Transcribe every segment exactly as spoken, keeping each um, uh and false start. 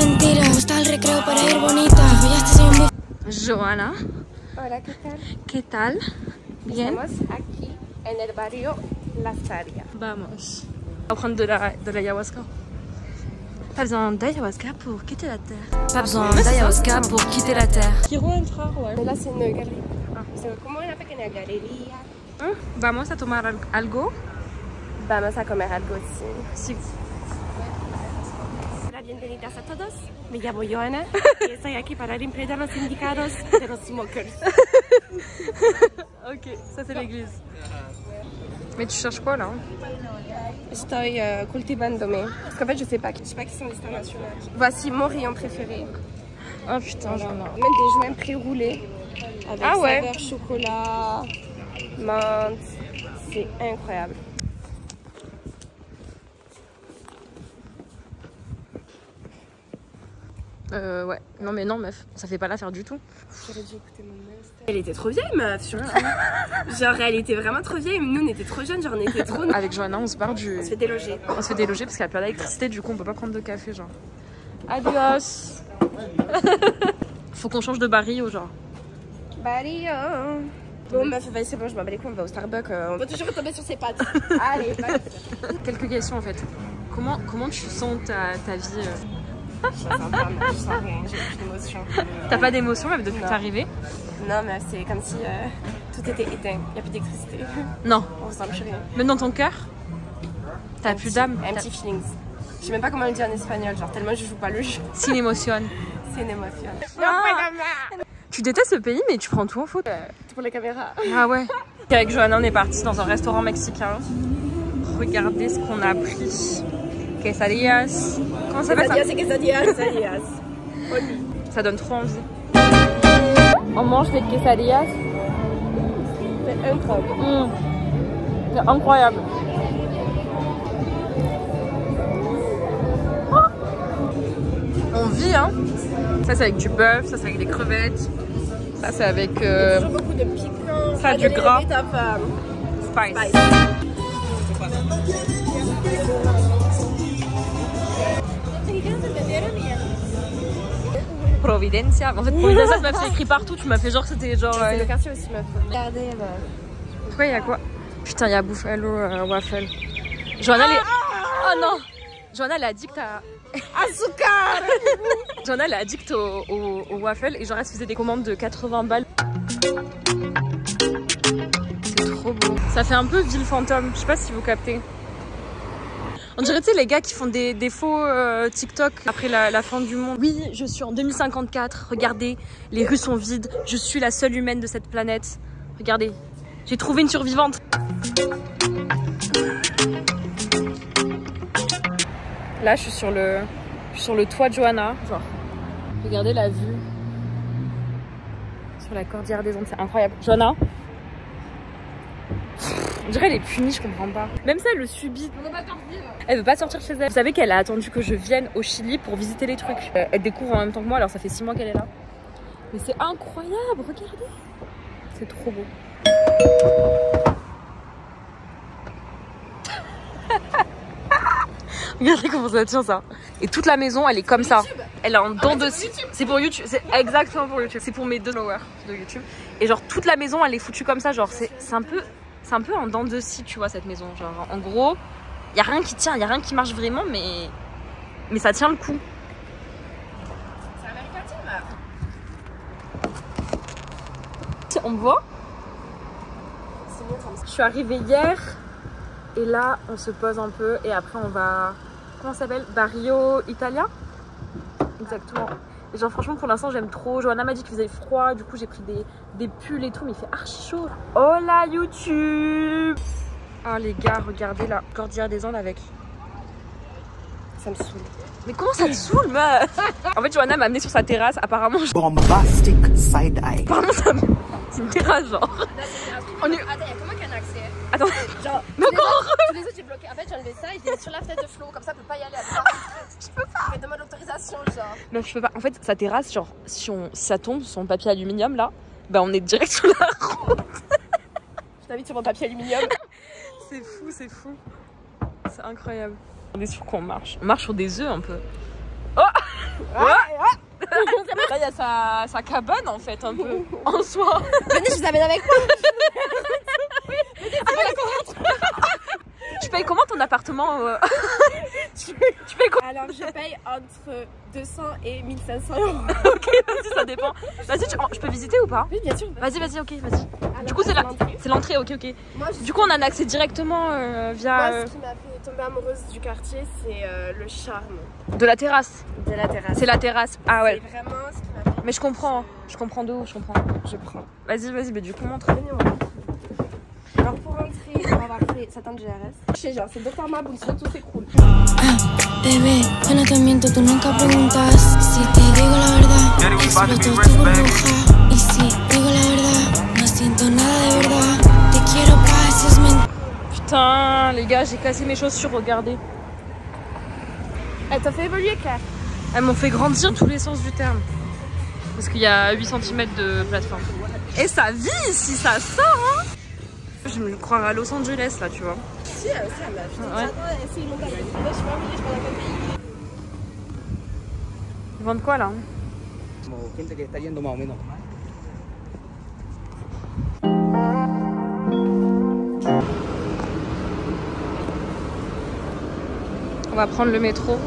Joana. Hola, ¿qué tal? ¿Qué tal? Bien. Estamos aquí en el barrio La Saria. Vamos. On va prendre de la de l'ayahuasca. Pas besoin d'ayahuasca pour quitter la terre. Pas besoin d'ayahuasca pour quitter la terre. Quiero entrar, ouais. Là, c'est une galerie. Ah. C'est como una pequeña galería. ¿Eh? Vamos a tomar algo. Vamos a comer algo, sí. Sí. Hola, bienvenidas a todos. Me llamo Joana y estoy aquí para limpiar los sindicatos de los smokers. Ok, ça c'est l'église. Mais tu cherches quoi là? Estoy uh, cultivándome. Parce qu'en fait, je sais pas. Je sais pas qui sont les stars nationales. Voici mon rayon préféré. Oh putain, j'en ai. Même des joints pré-roulés. Avec ah ouais. saveur chocolat, menthe. C'est incroyable. Euh, ouais. Non mais non meuf, ça fait pas l'affaire du tout. J'aurais dû écouter mon meuf. Elle était trop vieille meuf, surtout. Genre elle était vraiment trop vieille, nous on était trop jeunes, genre on était trop... Avec Joana on se barre du... On se fait déloger. On se fait déloger parce qu'il n'y a pas d'électricité, du coup on peut pas prendre de café genre. Adios. Faut qu'on change de barrio genre. Barrio. Bon meuf, c'est bon, je m'en bats les couilles, on va au Starbucks, euh, on va toujours retomber sur ses pattes. Allez, vas-y. Quelques questions en fait. Comment, comment tu sens ta, ta vie euh... Je sens pas, mais je sens rien, j'ai plus d'émotion. T'as pas d'émotion même depuis que t'es arrivée? Non, mais c'est comme si euh, tout était éteint, il n'y a plus d'électricité. Non. On ressent plus rien. Même dans ton cœur? T'as plus d'âme? Empty feelings. Je sais même pas comment le dire en espagnol, genre tellement je joue pas le jeu. Sin émotion. C'est une émotion. Ah. Tu détestes ce pays mais tu prends tout en faute. Euh, tout pour les caméras. Ah ouais. Avec Joana on est parti dans un restaurant mexicain. Regardez ce qu'on a pris. Quesadillas. Comment ça s'appelle ça? Quesadillas, quesadillas. Ça donne trop envie. On mange des quesadillas. C'est incroyable. Mmh. C'est incroyable. Oh. On vit hein. Ça c'est avec du bœuf, ça c'est avec des crevettes. Ça c'est avec... Euh... toujours beaucoup de piquant. Ça du gras. Spice. Spice. Providencia. En fait, Providencia, ça m'a fait écrit partout. Tu m'as fait genre que c'était genre. C'est euh... le quartier aussi, meuf. Regardez là. Pourquoi il y a quoi? Putain, il y a Buffalo euh, Waffle. Joana, elle est... Oh non! Joana, elle est addict à. Azúcar! Joana, elle est addict au, au, au waffle et genre, elle se faisait des commandes de quatre-vingts balles. C'est trop beau. Ça fait un peu ville fantôme. Je sais pas si vous captez. On dirait, tu sais, les gars qui font des, des faux euh, TikTok après la, la fin du monde. Oui, je suis en deux mille cinquante-quatre. Regardez, les rues sont vides. Je suis la seule humaine de cette planète. Regardez, j'ai trouvé une survivante. Là, je suis sur le, je suis sur le toit de Joana. Genre, regardez la vue sur la cordillère des Andes. C'est incroyable. Joana, on dirait elle est punie, je comprends pas. Même ça, elle le subit. Elle veut pas sortir chez elle. Vous savez qu'elle a attendu que je vienne au Chili pour visiter les trucs. Euh, elle découvre en même temps que moi, alors ça fait six mois qu'elle est là. Mais c'est incroyable, regardez. C'est trop beau. Regardez comment ça tient ça. Et toute la maison, elle est comme ça. Elle est en dents de scie. C'est pour YouTube. C'est exactement pour YouTube. C'est pour mes deux followers de YouTube. Et genre toute la maison, elle est foutue comme ça. Genre c'est un peu, c'est un peu en dents de scie, tu vois cette maison. Genre en gros. Il n'y a rien qui tient, il n'y a rien qui marche vraiment, mais, mais ça tient le coup. C'est American Team. On me voit? Je suis arrivée hier et là on se pose un peu et après on va... Comment ça s'appelle? Barrio Italia? Exactement. Et genre franchement pour l'instant j'aime trop. Joana m'a dit qu'il faisait froid, du coup j'ai pris des, des pulls et tout, mais il fait archi chaud. Hola YouTube! Ah les gars, regardez la cordillère des Andes avec. Ça me saoule. Mais comment ça te saoule, meuf? En fait, Joana m'a amené sur sa terrasse. Apparemment, je... Bombastic side eye. Apparemment, ça me... c'est une terrasse, genre. Là, c'est On est... Attends, il y a comment qu'il y a un accès? Attends. Genre, mais encore tous les autres, j'ai bloqué. En fait, j'ai enlevé ça et je l'ai mis sur la fenêtre de Flo. Comme ça, elle peut pas y aller à toi. Je peux pas. Mais demande l'autorisation, genre. Non, je peux pas. En fait, sa terrasse, genre, si, on... si ça tombe, son papier aluminium, là, bah, on est direct sur la route. Je t'invite sur mon papier aluminium. C'est fou, c'est fou. C'est incroyable. On est sur quoi on marche? On marche sur des œufs un peu. Oh, oh sa, sa cabane en fait, un peu, en soi. Venez, je vous amène avec moi. Tu payes comment ton appartement euh... tu, tu payes quoi? Alors, je paye entre deux cents et mille cinq cents euros. Ok, vas-y, ça dépend. Vas-y, tu... je peux visiter ou pas? Oui, bien sûr. Vas-y, vas-y, ok, vas-y. Du coup, c'est la... l'entrée, ok, ok. Moi, je... Du coup, on a un accès directement euh, via... Moi, euh... ce qui m'a fait tomber amoureuse du quartier, c'est euh, le charme. De la terrasse. De la terrasse. C'est la terrasse. Ah ouais. C'est vraiment ce qui m'a fait... Mais je comprends, je comprends de ouf, je comprends. Je prends. Vas-y, vas-y, mais du coup, montre. Alors pour rentrer, on va avoir fait Satan G R S. Je sais, genre, c'est docteur Maboul, sinon tout s'écroule. Bebé, yo no te miento, tú nunca preguntas. Si te digo la verdad, exploto tu burbuja. Y si digo la verdad, no siento nada de verdad. Te quiero pas, eso es mentira. Putain, les gars, j'ai cassé mes chaussures, regardez. Elle t'a fait évoluer, Claire? Elles m'ont fait grandir tous les sens du terme. Parce qu'il y a huit centimètres de plateforme. Et ça vit ici, ça sort, hein. Je me croirais à Los Angeles, là, tu vois. Si, elle aussi, elle m'a fait. Ouais. J'attends, c'est une montagne. Là, je suis pas venue, je parle à quel pays. Ils vendent quoi, là? Gente que está yendo más o menos. On va prendre le métro.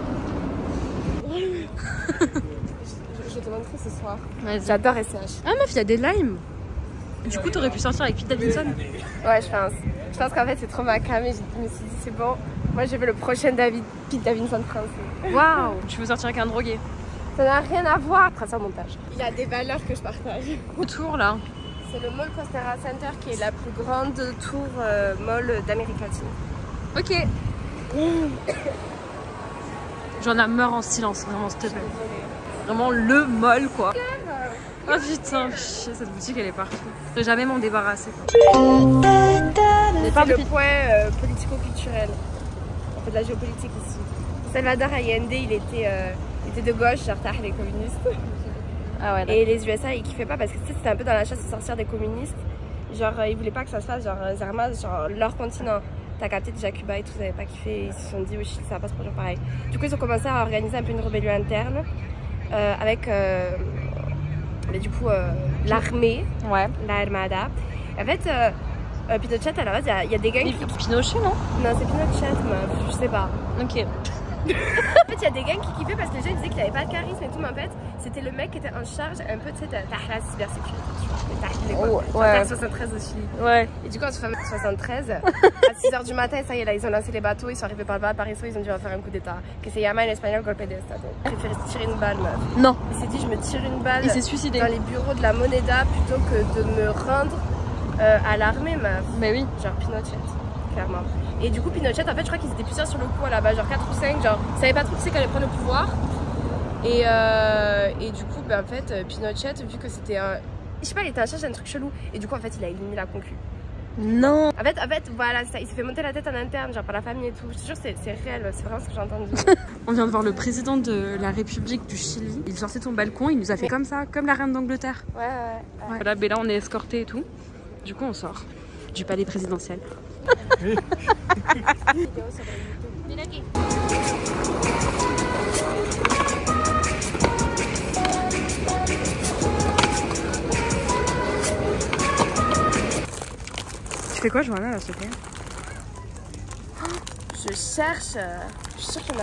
Je vais te montrer ce soir. Vas-y. J'adore S C H. Ah, meuf, il y a des limes. Du coup, t'aurais pu sortir avec Pete Davidson. Ouais, je pense. Je pense qu'en fait, c'est trop ma cam et je me suis dit, c'est bon. Moi, je veux le prochain David, Pete Davidson français. Waouh, tu veux sortir avec un drogué. Ça n'a rien à voir. Après ça, au montage. Il a des valeurs que je partage. Autour, là. C'est le mall Costera Center qui est la plus grande tour euh, mall d'Amérique latine. Ok. J'en ai meurt en silence, vraiment, s'il te plaît. Vraiment le mall, quoi. Oh putain, cette boutique, elle est partout. Je peux jamais m'en débarrasser. C'est le point euh, politico-culturel. On fait de la géopolitique ici. Salvador Allende, il était, euh, il était de gauche, genre tard les communistes. Ah ouais, et les U S A, ils kiffaient pas parce que c'était un peu dans la chasse aux sorcières des communistes. Genre, euh, ils voulaient pas que ça se fasse, genre, Zarma, genre, leur continent. T'as capté déjà Cuba et tout, ils n'avaient pas kiffé. Ils se sont dit, oui, ça va pas se produire pareil. Du coup, ils ont commencé à organiser un peu une rébellion interne euh, avec, euh, mais du coup, euh, l'armée, ouais. l'armada. En fait, euh, euh, Pinochet, à la base, il y, y a des gangs qui... Pinochet, non? Non, c'est Pinochet, meuf, je sais pas. Ok. En fait, il y a des gangs qui kiffaient parce que les gens ils disaient qu'il avait pas de charisme et tout, mais en fait, c'était le mec qui était en charge un peu, tu sais, de la cybersécurité, tu vois. Oh, ouais. soixante-treize aussi. Ouais. Et du coup, en soixante-treize, à six heures du matin, ça y est, là, ils ont lancé les bateaux, ils sont arrivés par le bas de Paris, ils ont dû faire un coup d'état. Que c'est Yama en espagnol, golpe de estado. Il préférait se tirer une balle, meuf. Non. Il s'est dit, je me tire une balle. Il s'est suicidé. Dans les bureaux de la Moneda plutôt que de me rendre euh, à l'armée, meuf. Mais oui. Genre Pinochet, clairement. Et du coup, Pinochet, en fait, je crois qu'ils étaient plusieurs sur le coup à la base, genre quatre ou cinq, genre, ils savaient pas trop qui c'est qui allait prendre le pouvoir. Et, euh, et du coup, ben, en fait, Pinochet, vu que c'était un. Je sais pas, il était en charge d'un truc chelou. Et du coup, en fait, il a éliminé la concu. Non. En fait, en fait voilà, ça, il s'est fait monter la tête en interne, genre par la famille et tout. Je te jure, c'est réel, c'est vraiment ce que j'ai entendu. On vient de voir le président de la République du Chili. Il sortait de son balcon, il nous a fait Mais... comme ça, comme la reine d'Angleterre. Ouais, ouais, ouais. Voilà, mais là, on est escorté et tout. Du coup, on sort du palais présidentiel. Tu fais quoi, Johanna, là, s'il te plaît? Je cherche. Je suis sûre qu'il y en a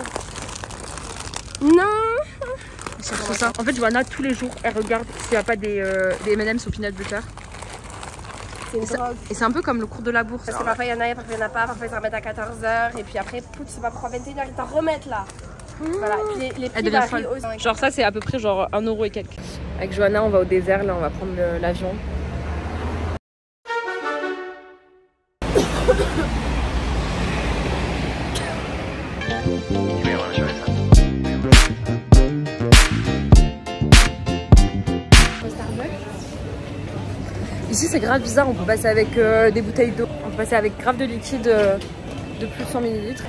un. Non! Je cherche ça. En fait, Johanna, tous les jours, elle regarde s'il n'y a pas des, euh, des M and M's au peanut butter. C'est une drogue. Et c'est un peu comme le cours de la bourse. Parce que parfois il y en a, parfois il n'y en a pas, parfois ils s'en remettent à quatorze heures. Et puis après, pout, c'est pas pourquoi vingt et une heures, ils t'en remettent là. Mmh. Voilà, et puis les, les prix varient aussi. Genre ça, c'est à peu près genre un euro et quelques. Avec Johanna, on va au désert, là, on va prendre l'avion. Ici c'est grave bizarre, on peut passer avec euh, des bouteilles d'eau, on peut passer avec grave de liquide euh, de plus de cent millilitres.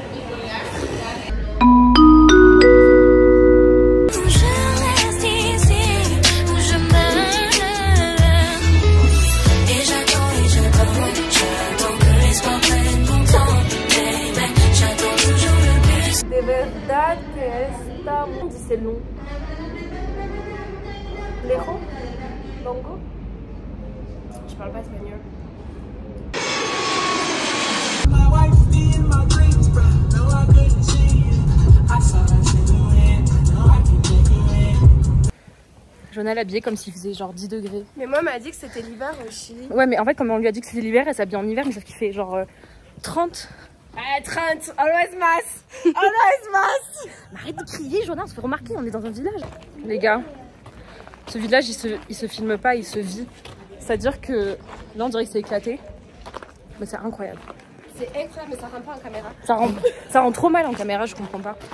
De verdad que esta... C'est long. Lejo? Longo? Je parle pas espagnol. Jonah l'habillée comme s'il faisait genre dix degrés. Mais moi, on m'a dit que c'était l'hiver au Chili. Ouais, mais en fait, comme on lui a dit que c'était l'hiver, elle s'habille en hiver, mais sauf qu'il fait genre euh, trente. Eh, trente, always mass. Always mass. Arrête de crier, Jonah, on se fait remarquer, on est dans un village. Les gars, ce village, il se, il se filme pas, il se vit. C'est-à-dire que là, on dirait que c'est éclaté. Mais c'est incroyable. C'est incroyable, mais ça rend pas en caméra. Ça rend, ça rend trop mal en caméra, je comprends pas.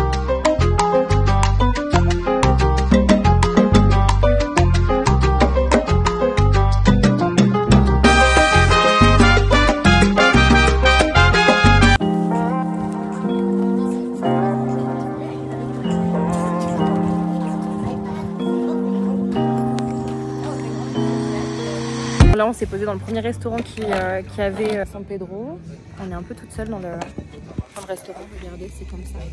Là, on s'est posé dans le premier restaurant qui, euh, qui avait euh, San Pedro. On est un peu toute seule dans le, dans le restaurant. Regardez, c'est comme ça.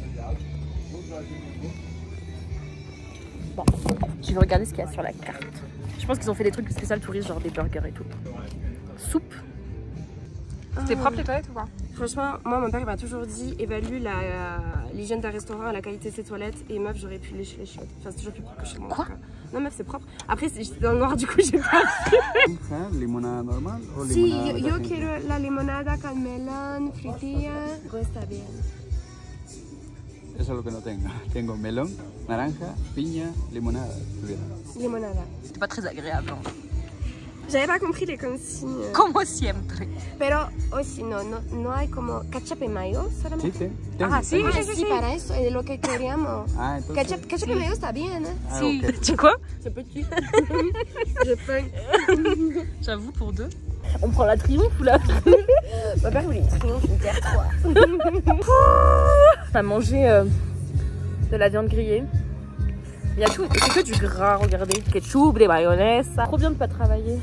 Bon, je vais regarder ce qu'il y a sur la carte. Je pense qu'ils ont fait des trucs spéciaux touristes, genre des burgers et tout. Soupe. C'était propre les toilettes ou pas? Franchement, moi, mon père il m'a toujours dit évalue l'hygiène d'un restaurant à la qualité de ses toilettes. Et meuf, j'aurais pu lécher les chiottes. Enfin, c'est toujours plus propre que chez moi. Quoi? Non, meuf, c'est propre. Après, j'étais dans le noir, du coup, j'ai pas. ¿Limonada normal o Si, limonada? yo, yo quiero la limonada con melón, frutilla. Está bien. Eso es lo que no tengo. Tengo melón, naranja, piña, limonada. Limonada. C'était pas très agréable. Hein. J'avais pas compris les consignes. Como siempre. Pero aussi, no, no, no hay como ketchup y mayo solamente. Sí, tengo. Ah, sí, Ah, sí, sí, sí. para eso es lo que queríamos. Ah, entonces. Ketchup, ketchup y mayo está bien, hein. Ah, Si. ok. Tu quoi? C'est petit. J'ai faim. J'avoue, pour deux. On prend la triomphe ou la... Mon père voulait une triomphe, une terre trois. On a mangé euh, de la viande grillée. Il y a tout, c'est que du gras, regardez. Ketchup, des mayonnaise. Trop bien de pas travailler.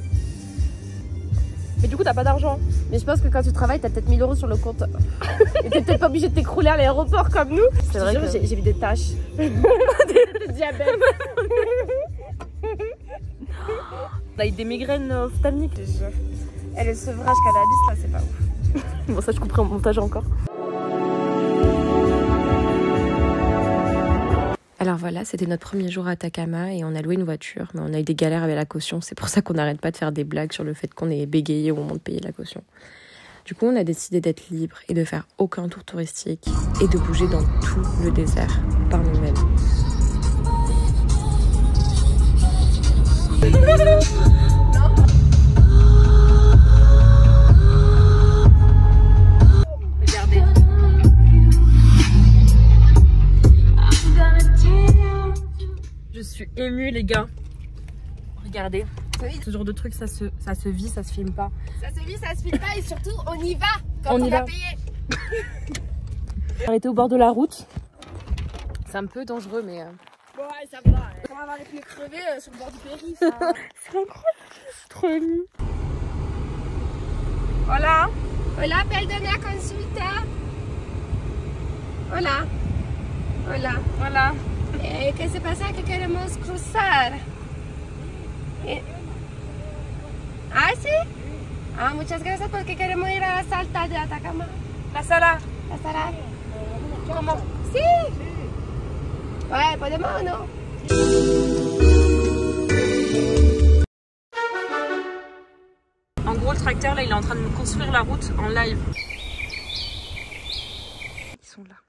Mais du coup, t'as pas d'argent. Mais je pense que quand tu travailles, t'as peut-être mille euros sur le compte. Et t'es peut-être pas obligé de t'écrouler à l'aéroport comme nous. C'est vrai que j'ai vu des taches. De diabète. On a eu des migraines ophtalmiques. Et le sevrage cannabis, là, c'est pas ouf. Bon, ça, je couperai en montage encore. Alors voilà, c'était notre premier jour à Atacama et on a loué une voiture, mais on a eu des galères avec la caution. C'est pour ça qu'on n'arrête pas de faire des blagues sur le fait qu'on est bégayé au moment de payer la caution. Du coup, on a décidé d'être libre et de faire aucun tour touristique et de bouger dans tout le désert par nous-mêmes. Regardez. Je suis émue, les gars. Regardez. Ce genre de truc, ça se, ça se vit, ça se filme pas. Ça se vit, ça se filme pas et surtout, on y va quand On on, y a va. payé. Arrêtez au bord de la route. C'est un peu dangereux, mais... Euh... Bon, ouais, ça va. On va avoir les pneus crevés euh, sur le bord du périph'. Ça... c'est incroyable, c'est trop ému. Hola. Hola, perdona, consulta. Hola. Hola. Hola. Eh, ¿Qué se pasa? Que queremos cruzar. Eh... Ah, sí. Ah, muchas gracias porque queremos ir a la Salta de Atacama. La sala. La Sala. Comment? Sí. Ouais, podemos o no? En gros, le tracteur, là, il est en train de me construire la route en live. Ils sont là.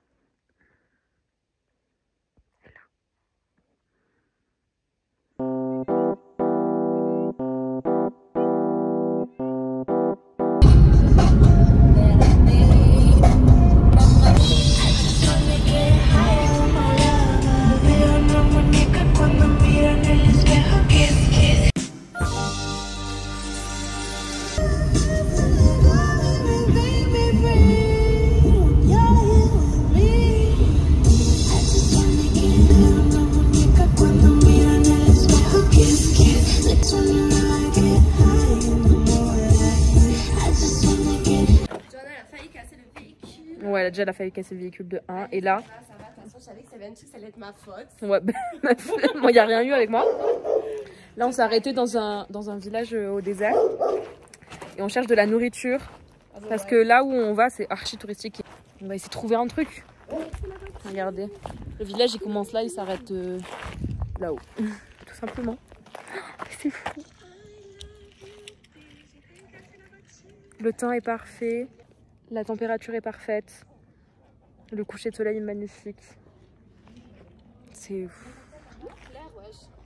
Ouais, elle a déjà failli casser le véhicule de un. Et là, façon, je savais que ça allait être, ça allait être ma faute. Ouais, moi, il n'y a rien eu avec moi. Là, on s'est arrêté dans un, dans un village au désert. Et on cherche de la nourriture. Parce que là où on va, c'est archi touristique. On va essayer de trouver un truc. Regardez. Le village, il commence là, il s'arrête euh, là-haut. Tout simplement. C'est fou. Le temps est parfait. La température est parfaite. Le coucher de soleil est magnifique. C'est fou.